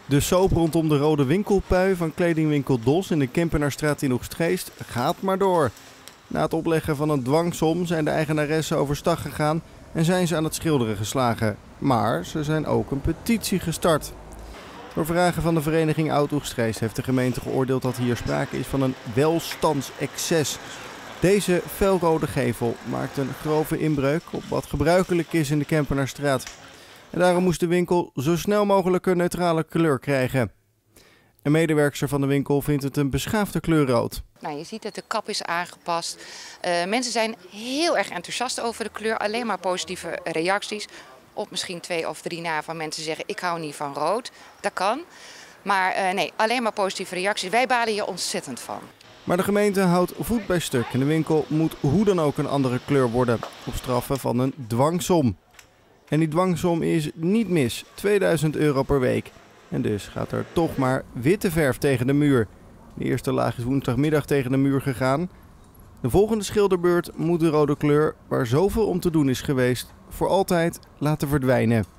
De soap rondom de rode winkelpui van kledingwinkel DOS in de Kempenaarstraat in Oegstgeest gaat maar door. Na het opleggen van een dwangsom zijn de eigenaressen overstag gegaan en zijn ze aan het schilderen geslagen. Maar ze zijn ook een petitie gestart. Door vragen van de vereniging Oud-Oegstgeest heeft de gemeente geoordeeld dat hier sprake is van een welstandsexces. Deze felrode gevel maakt een grove inbreuk op wat gebruikelijk is in de Kempenaarstraat. En daarom moest de winkel zo snel mogelijk een neutrale kleur krijgen. Een medewerkster van de winkel vindt het een beschaafde kleur rood. Nou, je ziet dat de kap is aangepast. Mensen zijn heel erg enthousiast over de kleur. Alleen maar positieve reacties. Op misschien 2 of 3 na van mensen zeggen ik hou niet van rood. Dat kan. Maar nee, alleen maar positieve reacties. Wij balen hier ontzettend van. Maar de gemeente houdt voet bij stuk en de winkel moet hoe dan ook een andere kleur worden. Op straffen van een dwangsom. En die dwangsom is niet mis, €2000 per week. En dus gaat er toch maar witte verf tegen de muur. De eerste laag is woensdagmiddag tegen de muur gegaan. De volgende schilderbeurt moet de rode kleur, waar zoveel om te doen is geweest, voor altijd laten verdwijnen.